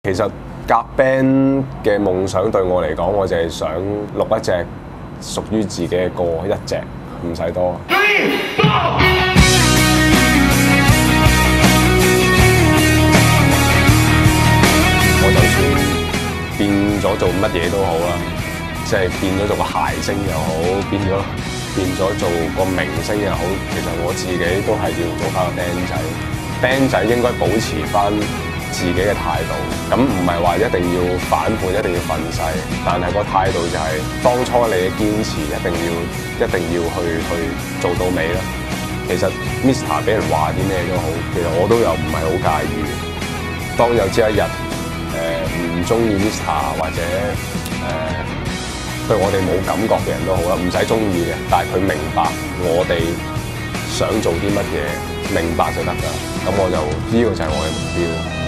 其實夾 band 嘅夢想對我嚟講，我就係想錄一隻屬於自己嘅歌，一隻唔使多。我就算變咗做乜嘢都好啦，即係變咗做個諧星又好，變咗做個明星又好，其實我自己都係要做翻個 band 仔。band 仔應該保持翻自己嘅態度，咁唔係話一定要反叛，一定要憤世，但係個態度就係當初你嘅堅持一定要去做到尾啦。其實 Mr. 俾人話啲咩都好，其實我都有唔係好介意。當有朝一日唔中意 Mr. 或者對我哋冇感覺嘅人都好啦，唔使中意嘅，但係佢明白我哋想做啲乜嘢，明白就得㗎。咁我就呢個就係我嘅目標。